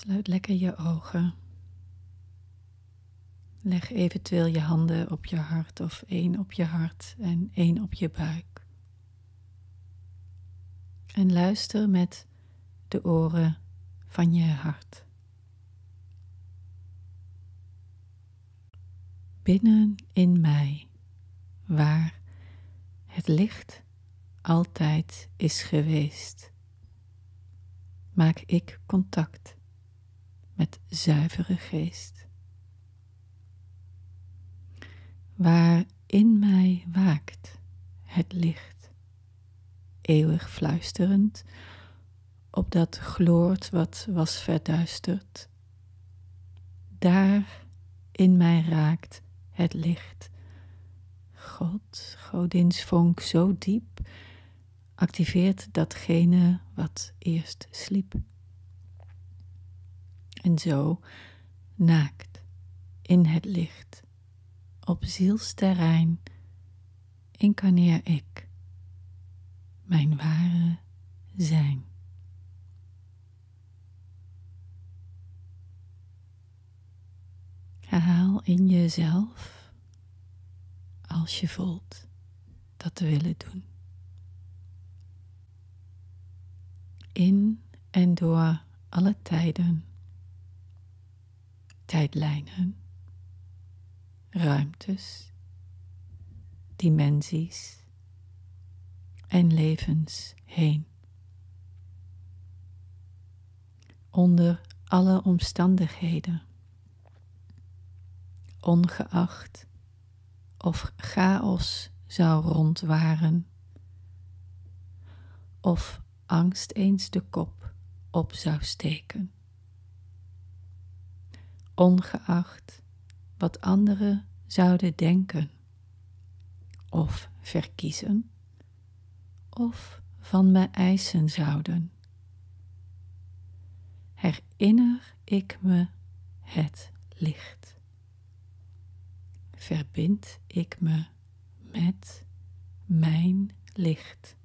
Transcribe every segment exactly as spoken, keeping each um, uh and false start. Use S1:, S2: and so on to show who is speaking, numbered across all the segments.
S1: Sluit lekker je ogen. Leg eventueel je handen op je hart of één op je hart en één op je buik. En luister met de oren van je hart. Binnen in mij, waar het licht altijd is geweest, maak ik contact met zuivere geest. Waar in mij waakt het licht, eeuwig fluisterend, opdat gloort wat was verduisterd. Daar in mij raakt het licht. God, Godins vonk zo diep, activeert datgene wat eerst sliep. En zo, naakt in het licht, op zielsterrein, incarneer ik mijn ware zijn. Herhaal in jezelf, als je voelt dat te willen doen. In en door alle tijden, tijdlijnen, ruimtes, dimensies en levens heen. Onder alle omstandigheden, ongeacht of chaos zou rondwaren, of angst eens de kop op zou steken. Ongeacht wat anderen zouden denken, of verkiezen, of van me eisen zouden, herinner ik me het licht. Verbind ik me met mijn licht.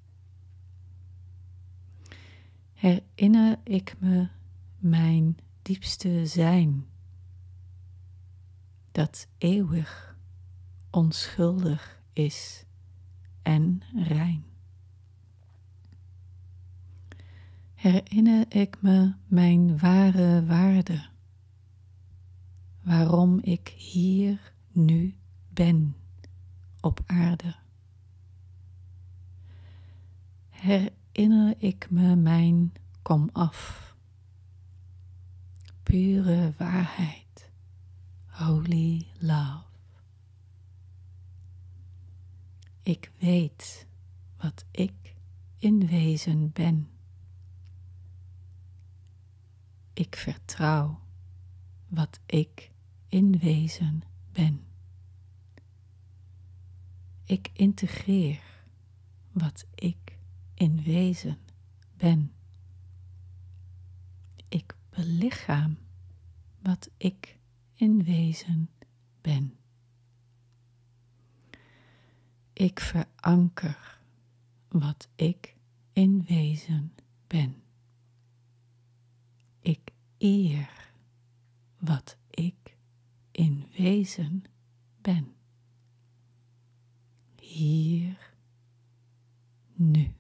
S1: Herinner ik me mijn diepste zijn, dat eeuwig, onschuldig is en rein. Herinner ik me mijn ware waarde, waarom ik hier nu ben op aarde. Herinner ik me mijn komaf, pure waarheid, holy love. Ik weet wat ik in wezen ben. Ik vertrouw wat ik in wezen ben. Ik integreer wat ik in wezen ben. Ik belichaam wat ik in wezen ben. Ik veranker wat ik in wezen ben. Ik eer wat ik in wezen ben. Hier, nu.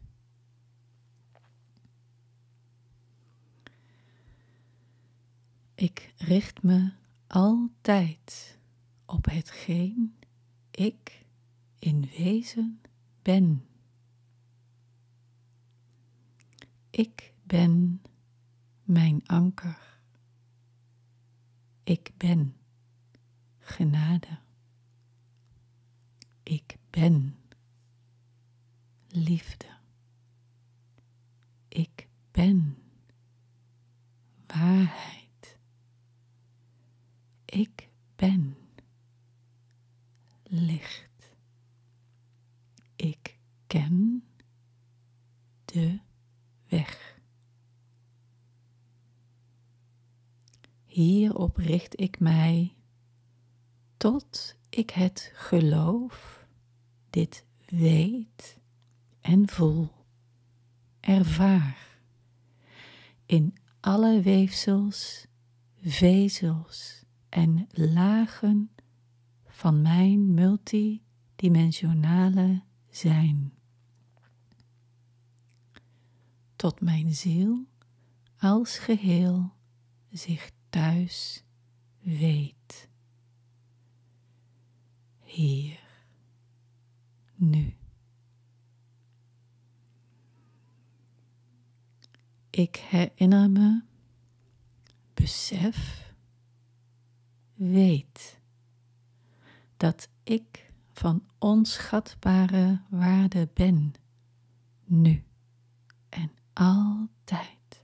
S1: Ik richt me altijd op hetgeen ik in wezen ben. Ik ben mijn anker. Ik ben genade. Ik ben liefde. Ik ben waarheid. Ik ben licht. Ik ken de weg. Hierop richt ik mij tot ik het geloof, dit weet en voel, ervaar in alle weefsels vezels en lagen van mijn multidimensionale zijn. Tot mijn ziel als geheel zich thuis weet. Hier, nu. Ik herinner me, besef, weet dat ik van onschatbare waarde ben, nu en altijd.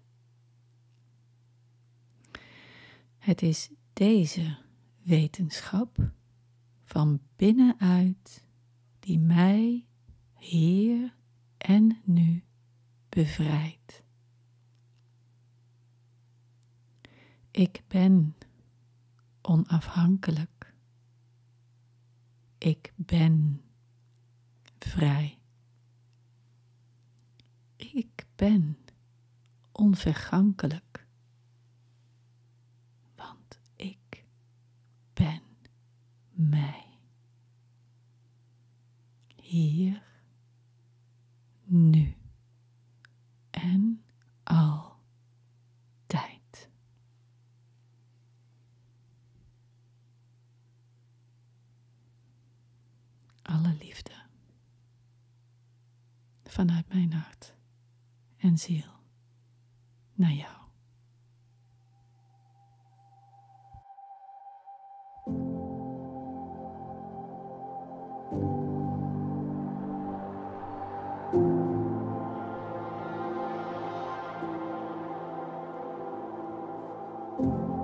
S1: Het is deze wetenschap van binnenuit die mij hier en nu bevrijdt. Ik ben onafhankelijk. Ik ben vrij. Ik ben onvergankelijk, want ik ben mij. Hier, nu en altijd. Alle liefde vanuit mijn hart en ziel naar jou.
S2: Thank you.